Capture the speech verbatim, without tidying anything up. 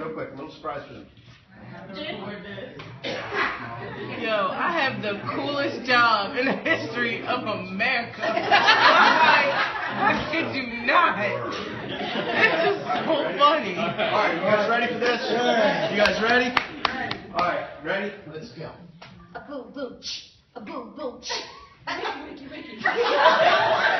real quick. A little surprise for them. Yo, I have the coolest job in the history of America. I kid you not. This is so funny. All right, you guys ready for this? You guys ready? All right, ready? Let's go. A boom boom, a boom boom. Ricky, Ricky, Ricky.